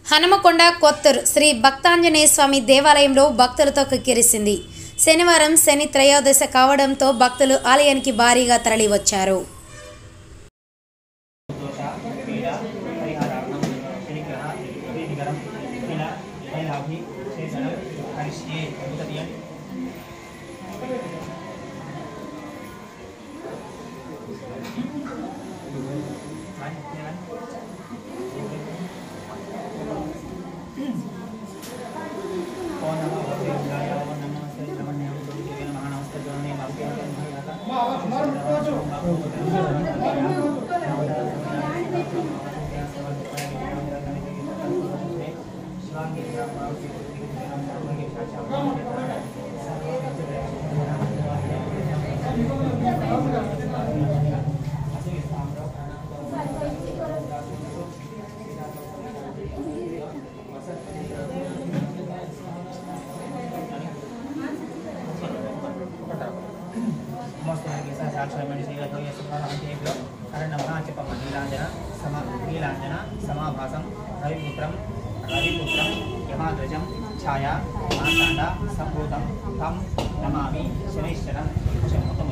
హనుమకొండ కొత్తూరు శ్రీ భక్తాంజనేయ స్వామి దేవాలయంలో భక్తులతో కిక్కిరిసింది. శనివారం శని త్రయోదశి కావడంతో భక్తులు ఆలయానికి భారీగా తరలివచ్చారు. समाभासं रविपुत्रं यमाध्वजं छाया मार्ताण्ड सम्भूतं तं नमामि शनैश्चरं